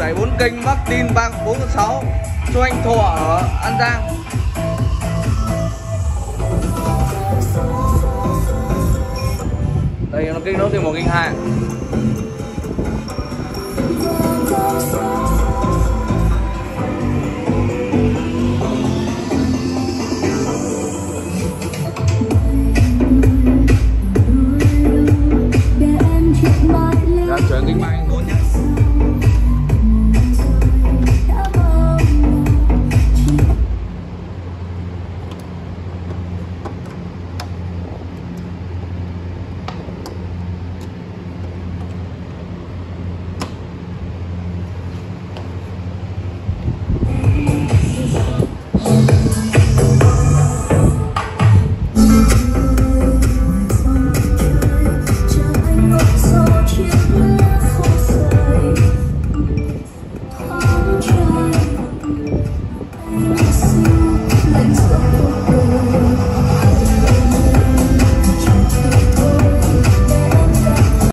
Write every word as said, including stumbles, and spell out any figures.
đẩy bốn kênh Martin ba bốn sáu cho anh Thọ ở An Giang. Đây nó kích nối từ một kênh hai. Ra chuyển kênh ba.